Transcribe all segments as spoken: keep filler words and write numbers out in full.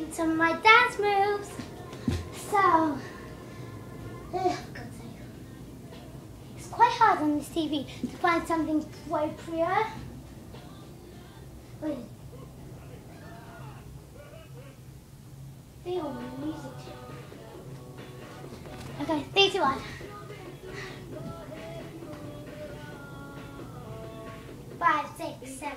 some of my dance moves. So, oh, for God's sake. It's quite hard on this T V to find something appropriate. Wait. Feel the music too. Okay, three, two, one. Five, six, seven.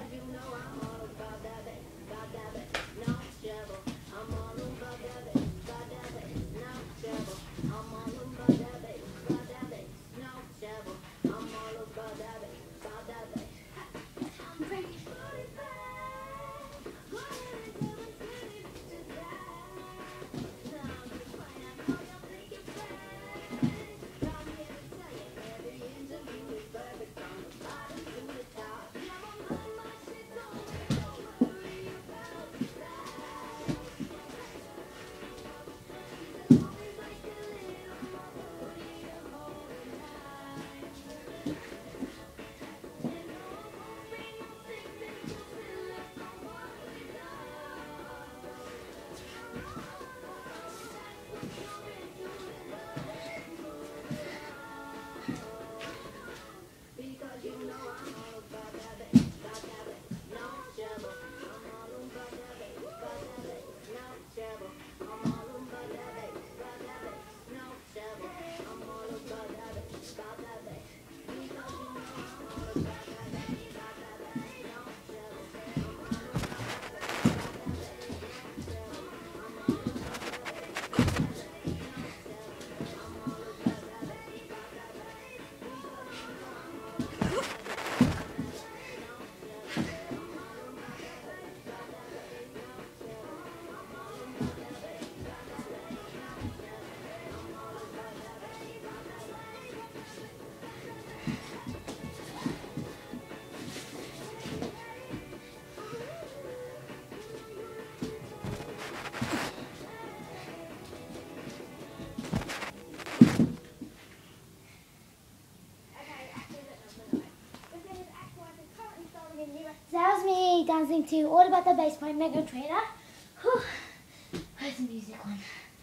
So that was me dancing to All About the Bass by Mega Trader. Whew. Where's the music on?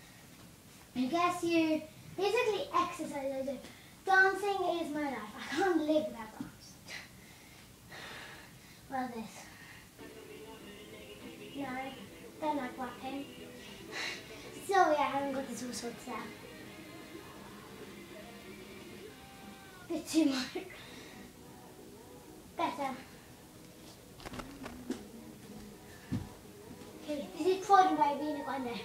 I guess you basically exercise I do. Dancing is my life. I can't live without dance. Well, this. No, don't like walking. Sorry, I haven't got this all sorted out. Bit too much. Better. Okay, this is trodden by Rena Grande.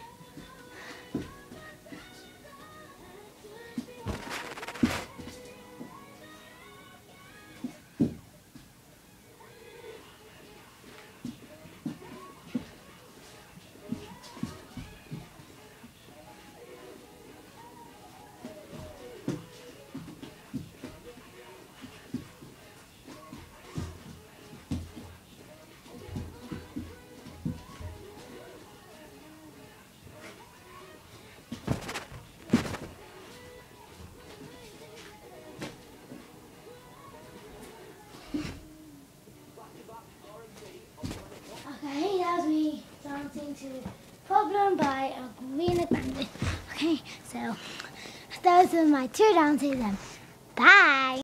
Okay, that was me dancing to Problem by Rena Grande. Okay, so those are my two dances and bye!